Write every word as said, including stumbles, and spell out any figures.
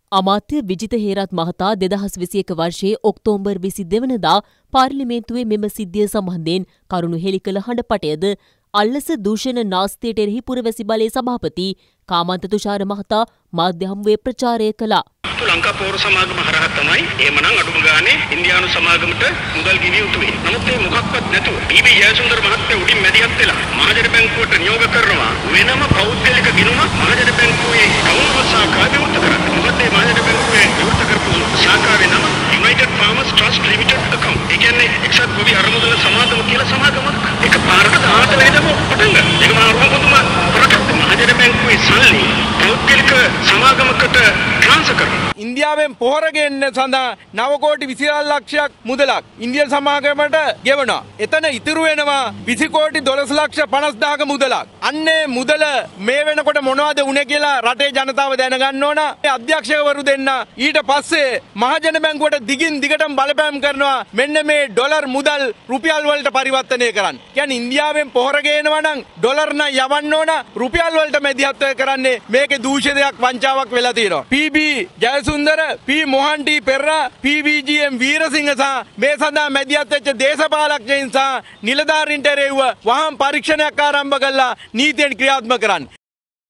අමාත්‍ය විජිත හේරත් මහතා දෙදහස් විසිඑක වර්ෂයේ ඔක්තෝබර් විසිදෙක වනදා පාර්ලිමේන්තුවේ මෙම සිද්ධිය සම්බන්ධයෙන් කරුණු හෙළි කළ හඬපටයද අල්ලස දූෂණ නාස්තියට එරෙහි පුරවැසි බලයේ සභාපති කාමන්ත තුෂාර මහතා මාධ්‍ය හමුවේ ප්‍රචාරය කළා. ලංකා පෞර සමාගම හරහා තමයි එහෙමනම් අඩුම ගානේ ඉන්දියානු සමාගමට මුදල් ගෙවිය යුතු වෙන්නේ. නමුත් ඒ මොකක්වත් නැතුව පී.බී. ජයසුන්දර මහත්තයා උඩින් මැදිහත් වෙලා මහජන බැංකුවට නියෝග කරනවා වෙනම පෞද්ගලික ගිණුමක් මහජන බැංකුවේ කවුරුව සාකා විවෘත කරන්න. මොකද මේ මහජන බැංකුවේ විවෘත කරපු සාකාවේ නම United Farmers Trust Limited account. ඒ කියන්නේ එක්සත් ගොවි අරමුදල සමාගම කියලා සමාගමක්. ඒක පාරකට ආත වෙනදම පටන් ගන්න. ඒක මාරුම පුදුම ප්‍රකට මහජන බැංකුවේ සල්ලි පෞද්ගලික සමාගමකට ට්‍රාන්ස්ෆර් කරනවා. ඉන්දියාවෙන් පොහොර ගෙන්න සඳහා නව කෝටි විසිහාර ලක්ෂයක් මුදලක් ඉන්දියන් සමාගමට ගෙවනවා. එතන ඉතුරු වෙනවා විසි කෝටි දොළොස් ලක්ෂ පනස් දාහක මුදලක්. අන්නේ මුදල මේ වෙනකොට මොනවද උනේ කියලා රටේ ජනතාව දැනගන්න ඕන. මේ අධ්‍යක්ෂකවරු දෙන්න ඊට පස්සේ මහජන බැංකුවට දිගින් දිගටම බලපෑම් කරනවා මෙන්න මේ ඩොලර් මුදල් රුපියල් වලට පරිවර්තනය කරන්න. කියන්නේ ඉන්දියාවෙන් පොහොර ගේනවා නම් ඩොලර් නම් යවන්න ඕන රුපියල් වලට මැදිහත් කරන්නේ මේකේ දූෂණයක් වංචාවක් වෙලා තියෙනවා. P B. Jayasundara P Mohanty Perera P V G M. Weerasinghe සහ මේ සඳහා මැදිහත් වෙච්ච දේශපාලකයන් සහ නිලධාරීන්ට එරෙහිව වහාම පරීක්ෂණයක් ආරම්භ කළා නීතියෙන් ක්‍රියාත්මක කරන්න.